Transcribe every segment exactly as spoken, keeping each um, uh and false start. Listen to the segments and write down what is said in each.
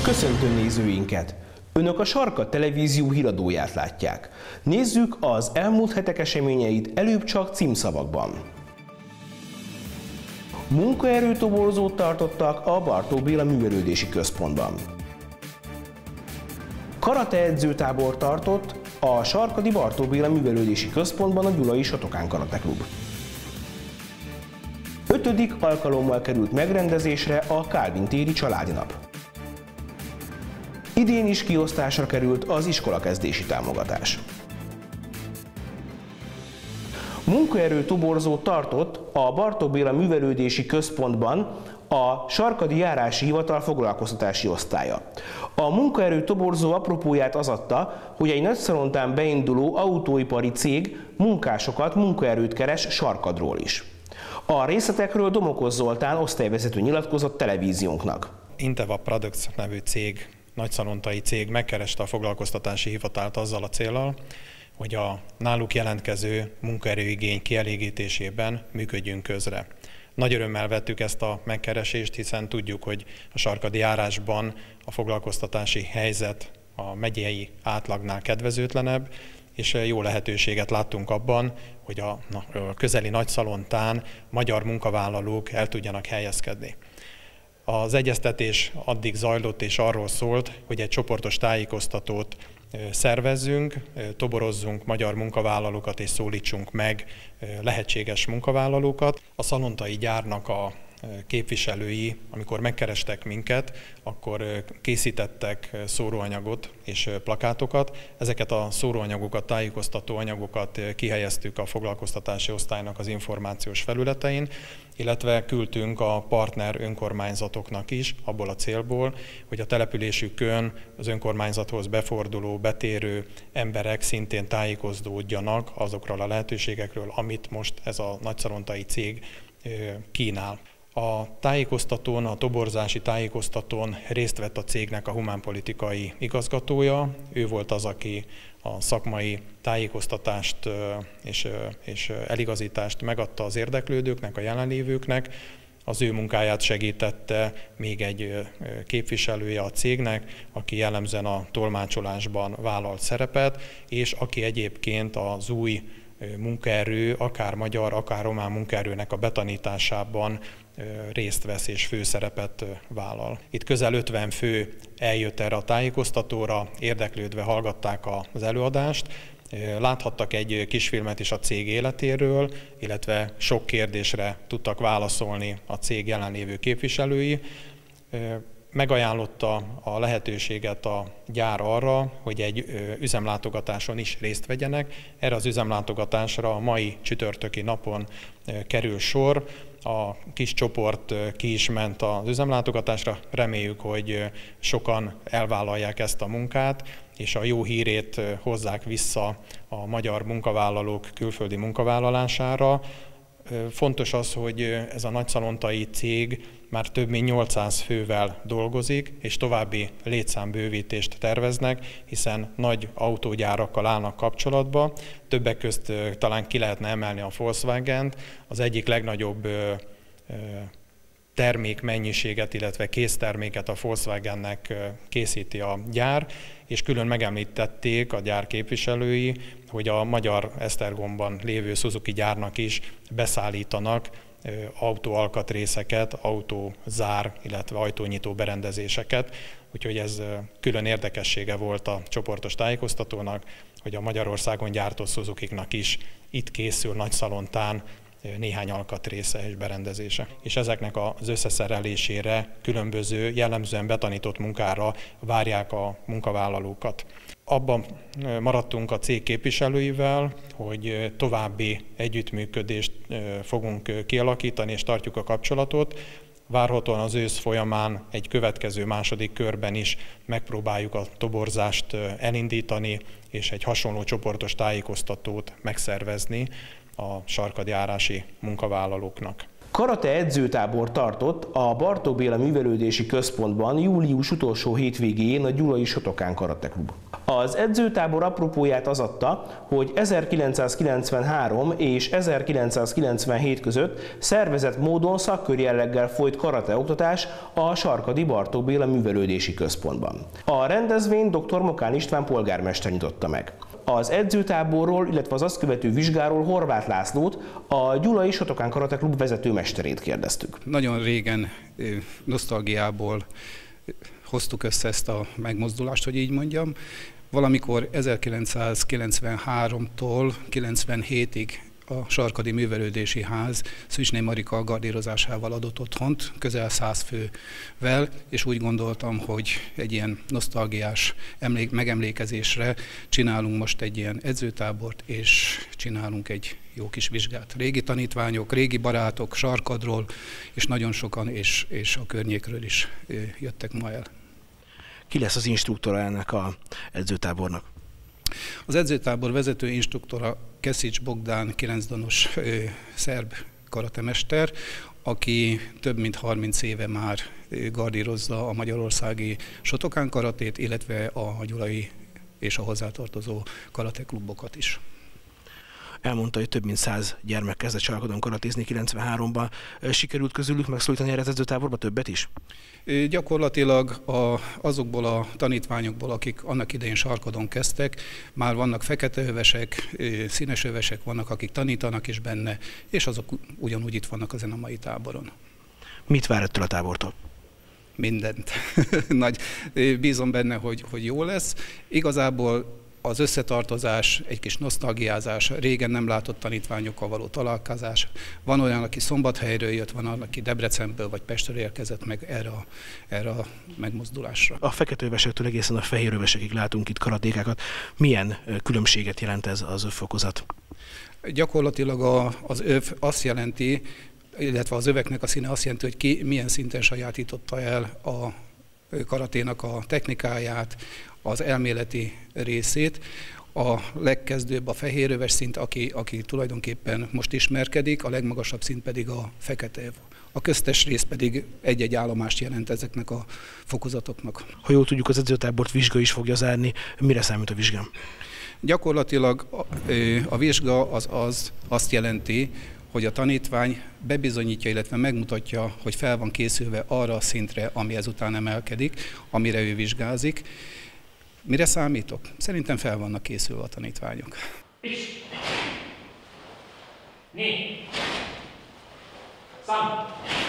Köszöntöm nézőinket! Önök a Sarkad Televízió híradóját látják. Nézzük az elmúlt hetek eseményeit előbb csak címszavakban. Munkaerőtoborzót tartottak a Bartók Béla Művelődési Központban. Karate edzőtábor tartott a sarkadi Bartók Béla Művelődési Központban a Gyulai Satokán Karate Klub. Ötödik alkalommal került megrendezésre a Kálvin téri családi nap. Idén is kiosztásra került az iskolakezdési támogatás. Munkaerőtoborzót tartott a Bartók Béla Művelődési Központban a Sarkadi Járási Hivatal foglalkoztatási osztálya. A munkaerőtoborzó apropóját az adta, hogy egy Nagyszalontán beinduló autóipari cég munkásokat, munkaerőt keres Sarkadról is. A részletekről Domokos Zoltán osztályvezető nyilatkozott televíziónknak. Inteva Products nevű cég, nagyszalontai cég megkereste a foglalkoztatási hivatalt azzal a céllal, hogy a náluk jelentkező munkaerőigény kielégítésében működjünk közre. Nagy örömmel vettük ezt a megkeresést, hiszen tudjuk, hogy a sarkadi járásban a foglalkoztatási helyzet a megyei átlagnál kedvezőtlenebb, és jó lehetőséget láttunk abban, hogy a közeli Nagyszalontán magyar munkavállalók el tudjanak helyezkedni. Az egyeztetés addig zajlott és arról szólt, hogy egy csoportos tájékoztatót szervezzünk, toborozzunk magyar munkavállalókat és szólítsunk meg lehetséges munkavállalókat. A szalontai gyárnak a képviselői, amikor megkerestek minket, akkor készítettek szóróanyagot és plakátokat. Ezeket a szóróanyagokat, tájékoztató anyagokat kihelyeztük a foglalkoztatási osztálynak az információs felületein, illetve küldtünk a partner önkormányzatoknak is abból a célból, hogy a településükön az önkormányzathoz beforduló, betérő emberek szintén tájékozódjanak azokról a lehetőségekről, amit most ez a nagyszalontai cég kínál. A tájékoztatón, a toborzási tájékoztatón részt vett a cégnek a humánpolitikai igazgatója. Ő volt az, aki a szakmai tájékoztatást és, és eligazítást megadta az érdeklődőknek, a jelenlévőknek. Az ő munkáját segítette még egy képviselője a cégnek, aki jellemzően a tolmácsolásban vállalt szerepet, és aki egyébként az új munkaerő, akár magyar, akár román munkaerőnek a betanításában részt vesz és főszerepet vállal. Itt közel ötven fő eljött erre a tájékoztatóra, érdeklődve hallgatták az előadást, láthattak egy kisfilmet is a cég életéről, illetve sok kérdésre tudtak válaszolni a cég jelenlévő képviselői. Megajánlotta a lehetőséget a gyár arra, hogy egy üzemlátogatáson is részt vegyenek. Erre az üzemlátogatásra a mai csütörtöki napon kerül sor. A kis csoport ki is ment az üzemlátogatásra. Reméljük, hogy sokan elvállalják ezt a munkát, és a jó hírét hozzák vissza a magyar munkavállalók külföldi munkavállalására. Fontos az, hogy ez a nagyszalontai cég már több mint nyolcszáz fővel dolgozik, és további létszámbővítést terveznek, hiszen nagy autógyárakkal állnak kapcsolatba. Többek közt talán ki lehetne emelni a Volkswagent, az egyik legnagyobb termékmennyiséget, illetve készterméket a Volkswagennek készíti a gyár, és külön megemlítették a gyár képviselői, hogy a magyar Esztergomban lévő Suzuki gyárnak is beszállítanak autóalkatrészeket, autózár, illetve ajtónyitó berendezéseket. Úgyhogy ez külön érdekessége volt a csoportos tájékoztatónak, hogy a Magyarországon gyártott Suzukiknak is itt készül Nagyszalontán néhány alkatrésze és berendezése. És ezeknek az összeszerelésére különböző, jellemzően betanított munkára várják a munkavállalókat. Abban maradtunk a cég képviselőivel, hogy további együttműködést fogunk kialakítani, és tartjuk a kapcsolatot. Várhatóan az ősz folyamán egy következő második körben is megpróbáljuk a toborzást elindítani, és egy hasonló csoportos tájékoztatót megszervezni a sarkadi járási munkavállalóknak. Karate edzőtábor tartott a Bartók Béla Művelődési Központban július utolsó hétvégén a Gyulai Sotokán Karate Klub. Az edzőtábor apropóját az adta, hogy ezerkilencszázkilencvenhárom és ezerkilencszázkilencvenhét között szervezett módon szakkör jelleggel folyt karateoktatás a Sarkadi Bartók Béla Művelődési Központban. A rendezvényt dr. Mokán István polgármester nyitotta meg. Az edzőtáborról, illetve az azt követő vizsgáról Horváth Lászlót, a Gyulai Sotokán Karate Klub vezetőmesterét kérdeztük. Nagyon régen nosztalgiából hoztuk össze ezt a megmozdulást, hogy így mondjam. Valamikor ezerkilencszázkilencvenháromtól kilencvenhétig a Sarkadi Művelődési Ház Szűcsné Marika gardírozásával adott otthont, közel száz fővel, és úgy gondoltam, hogy egy ilyen nosztalgiás emlék, megemlékezésre csinálunk most egy ilyen edzőtábort, és csinálunk egy jó kis vizsgát. Régi tanítványok, régi barátok Sarkadról, és nagyon sokan, és, és a környékről is jöttek ma el. Ki lesz az instruktora ennek az edzőtábornak? Az edzőtábor vezető instruktora Keszics Bogdán, kilencdanos ö, szerb karatemester, aki több mint harminc éve már gardírozza a magyarországi Sotokán karatét, illetve a gyulai és a hozzátartozó karateklubokat is. Elmondta, hogy több mint száz gyermek kezdett Sarkadon karatézni kilencvenháromban. Sikerült közülük megszólítani erre az edzőtáborba többet is? Gyakorlatilag a, azokból a tanítványokból, akik annak idején Sarkadon kezdtek, már vannak feketeövesek, színesövesek vannak, akik tanítanak is benne, és azok ugyanúgy itt vannak ezen a mai táboron. Mit vár ettől a tábortól? Mindent. Nagy, bízom benne, hogy, hogy jó lesz. Igazából az összetartozás, egy kis nosztalgiázás, régen nem látott tanítványokkal való találkozás. Van olyan, aki Szombathelyről jött, van olyan, aki Debrecenből vagy Pestről érkezett meg erre a, erre a megmozdulásra. A feketeövesektől egészen a fehérövesekig látunk itt karatékákat. Milyen különbséget jelent ez az övfokozat? Gyakorlatilag a, az öv azt jelenti, illetve az öveknek a színe azt jelenti, hogy ki milyen szinten sajátította el a karaténak a technikáját, az elméleti részét. A legkezdőbb a fehéröves szint, aki, aki tulajdonképpen most ismerkedik, a legmagasabb szint pedig a fekete. A köztes rész pedig egy-egy állomást jelent ezeknek a fokozatoknak. Ha jól tudjuk, az edzőtábort vizsga is fogja zárni. Mire számít a vizsgám? Gyakorlatilag a, a vizsga az, az azt jelenti, hogy a tanítvány bebizonyítja, illetve megmutatja, hogy fel van készülve arra a szintre, ami ezután emelkedik, amire ő vizsgázik. Mire számítok? Szerintem fel vannak készülve a tanítványok. Is. Ni. Sam.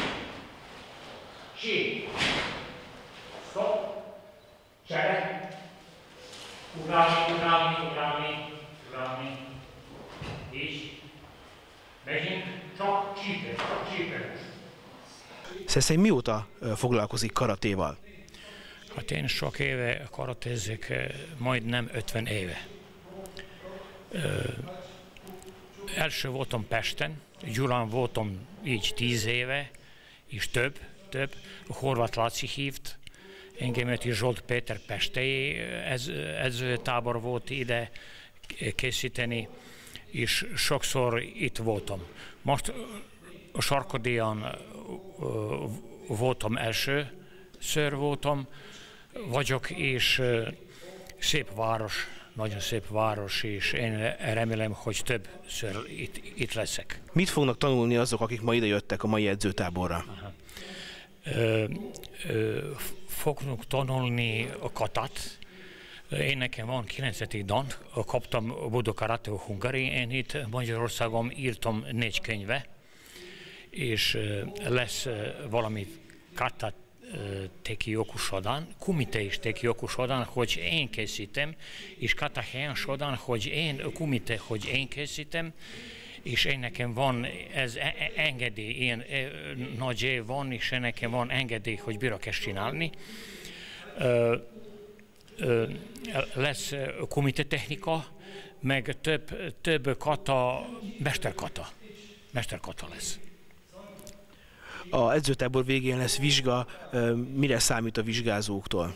Si. Stop. Csere. Ugrálni, ugrálni, ugrálni, ugrálni. És. Megyünk, csak csípek, csak csípek. Szeszély mióta foglalkozik karatéval? Hát én sok éve karatézik, majdnem ötven éve. Ö, első voltam Pesten, Gyulán voltam így tíz éve, és több, több. Horváth Laci hívt, engemet is Zsolt Péter pestei ez, edzőtábor volt ide készíteni, és sokszor itt voltam. Most a Sarkadian voltam elsőször voltam, vagyok, és szép város, nagyon szép város, és én remélem, hogy többször itt, itt leszek. Mit fognak tanulni azok, akik ma ide jöttek a mai edzőtáborra? Ö, ö, fognak tanulni a katát. Én nekem van kilencedik dan, kaptam Budo Karate Hungary, én itt Magyarországon írtam négy könyve, és lesz valami kata teki okusodán, kumite is teki okusodán, hogy én készítem, és kata helyen sodán, hogy én kumite, hogy én készítem, és én nekem van ez engedély, ilyen nagy év van, és én nekem van engedély, hogy bírok ezt csinálni. Lesz kumite technika, meg több, több kata, mesterkata, mesterkata lesz. A edzőtábor végén lesz vizsga, mire számít a vizsgázóktól?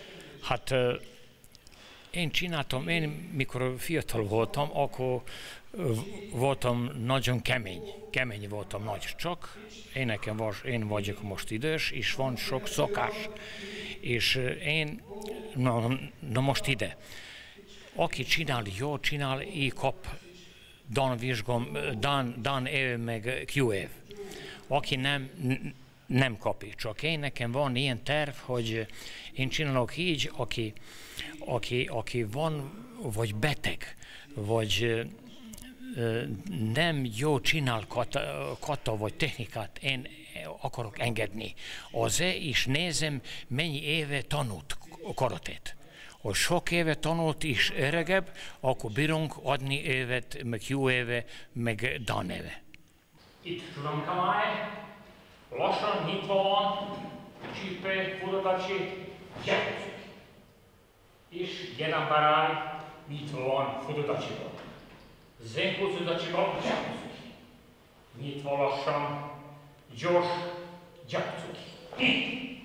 Hát én csináltam, én mikor fiatal voltam, akkor voltam nagyon kemény, kemény voltam nagy, csak én nekem vas, én vagyok most idős, és van sok szokás, és én, na, na most ide, aki csinál, jól csinál, így kap dan vizsgom, dan, dan év meg Q év, aki nem, nem kapja, csak én nekem van ilyen terv, hogy én csinálok így, aki, aki, aki van, vagy beteg, vagy nem jó csinál kata, kata vagy technikát, én akarok engedni. Azért is nézem, mennyi éve tanult karatét. Ha sok éve tanult és öregebb, akkor bírunk adni évet, meg jó éve, meg dan éve. Itt tudom kamály, lassan nyitva van, csípe, fudodacsi, gyertek. És jeden barály, nyitva van fudodacsival. Zenkuzudachival gyertek. Nyitva lassan, gyors, gyertek. Így.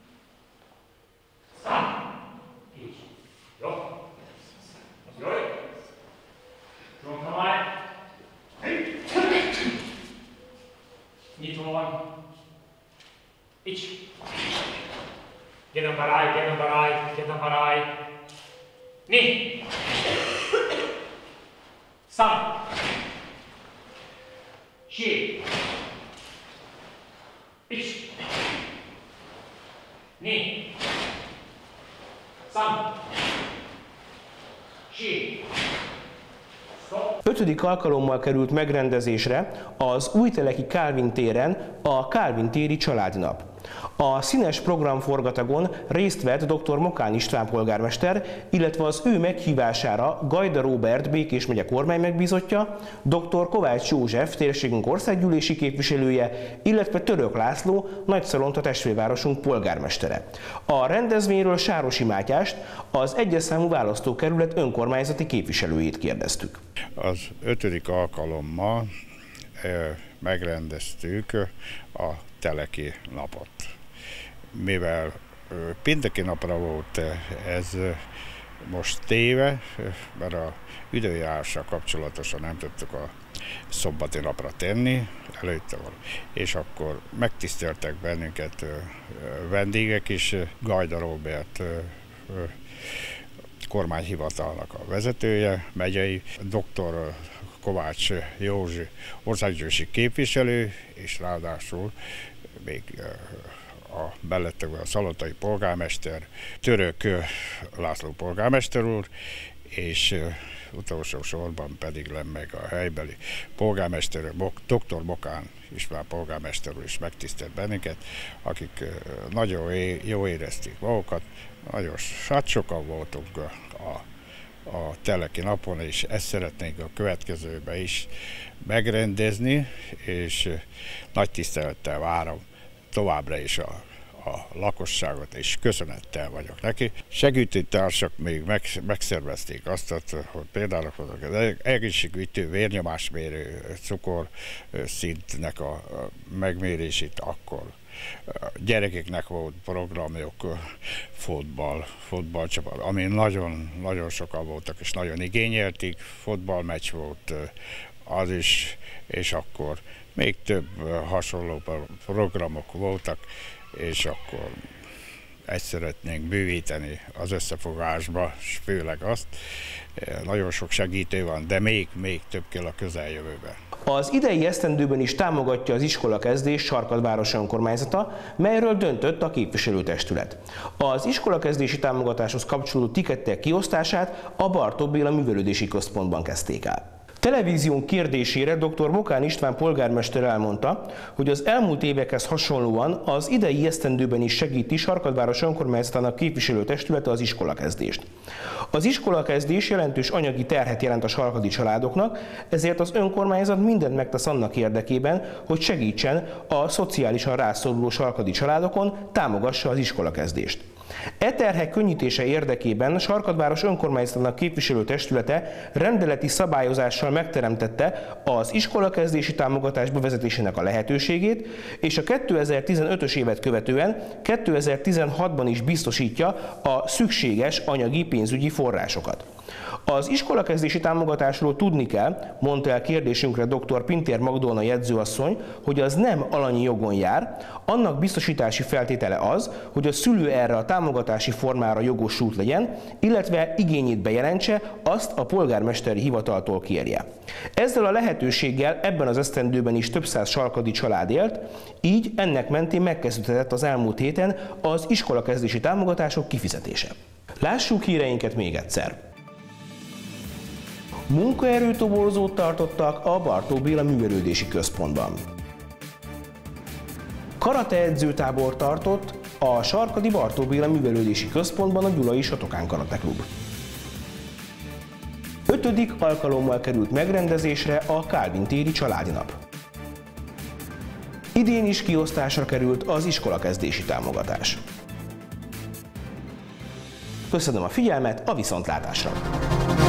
Szám. Így. Jó. Jó. Tudom kamály. Nyitva van. Így. Jeden barály, jeden barály, jeden barály. Né. Szám. Sí. Így. Né. Szám. Sí. Ötödik alkalommal került megrendezésre az Újteleki Kálvin téren a Kálvin téri családnap. A színes programforgatagon részt vett dr. Mokán István polgármester, illetve az ő meghívására Gajda Róbert Békés megye kormánymegbízottja, dr. Kovács József térségünk országgyűlési képviselője, illetve Török László Nagyszalonta testvérvárosunk polgármestere. A rendezvényről Sárosi Mátyást, az egyes számú választókerület önkormányzati képviselőjét kérdeztük. Az ötödik alkalommal megrendeztük a Teleki napot. Mivel pénteki napra volt ez most téve, mert a időjárással kapcsolatosan nem tudtuk a szombati napra tenni, előtte van. És akkor megtiszteltek bennünket vendégek is, Gajda Róbert kormányhivatalnak a vezetője, megyei, dr. Kovács Józsi országgyűlési képviselő, és ráadásul még a mellettekben a szalontai polgármester, Török László polgármester úr, és utolsó sorban pedig le meg a helybeli polgármester, dr. Mokán István polgármester úr is megtisztelt bennünket, akik nagyon jó érezték magukat, nagyon hát sokan voltunk a a Teleki napon, és ezt szeretnénk a következőben is megrendezni, és nagy tisztelettel várom továbbra is a, a lakosságot, és köszönettel vagyok neki. Segítőtársak még meg, megszervezték azt, hogy például az egészségügyi vérnyomásmérő cukorszintnek a megmérését akkor gyerekeknek volt programjuk, fotball, fotballcsapat, ami nagyon, nagyon sokan voltak, és nagyon igényelték, fotballmeccs volt az is, és akkor még több hasonló programok voltak, és akkor ezt szeretnénk bővíteni az összefogásba, és főleg azt. Nagyon sok segítő van, de még, még több kell a közeljövőben. Az idei esztendőben is támogatja az iskolakezdés Sarkadváros önkormányzata, melyről döntött a képviselőtestület. Az iskolakezdési támogatáshoz kapcsolódó tikettek kiosztását a Bartók Béla Művelődési Központban kezdték el. Televízión kérdésére dr. Mokán István polgármester elmondta, hogy az elmúlt évekhez hasonlóan az idei esztendőben is segíti Sarkadváros önkormányzatának képviselőtestülete az iskolakezdést. Az iskolakezdés jelentős anyagi terhet jelent a sarkadi családoknak, ezért az önkormányzat mindent megtesz annak érdekében, hogy segítsen a szociálisan rászoruló sarkadi családokon, támogassa az iskolakezdést. E terhek könnyítése érdekében Sarkadváros önkormányzatának képviselőtestülete rendeleti szabályozással megteremtette az iskolakezdési támogatás bevezetésének a lehetőségét, és a kétezer-tizenötös évet követően kétezer-tizenhatban is biztosítja a szükséges anyagi pénzügyi forrásokat. Az iskolakezdési támogatásról tudni kell, mondta el kérdésünkre dr. Pintér Magdolna jegyzőasszony, hogy az nem alanyi jogon jár, annak biztosítási feltétele az, hogy a szülő erre a támogatási formára jogosult legyen, illetve igényét bejelentse, azt a polgármesteri hivataltól kérje. Ezzel a lehetőséggel ebben az esztendőben is több száz salkadi család élt, így ennek mentén megkezdődött az elmúlt héten az iskolakezdési támogatások kifizetése. Lássuk híreinket még egyszer. Munkaerőtoborzót tartottak a Bartók Béla Művelődési Központban. Karate edzőtábor tartott a Sarkadi Bartók Béla Művelődési Központban a Gyulai Satokán Karate Klub. Ötödik alkalommal került megrendezésre a Kálvin téri családi nap. Idén is kiosztásra került az iskolakezdési támogatás. Köszönöm a figyelmet, a viszontlátásra!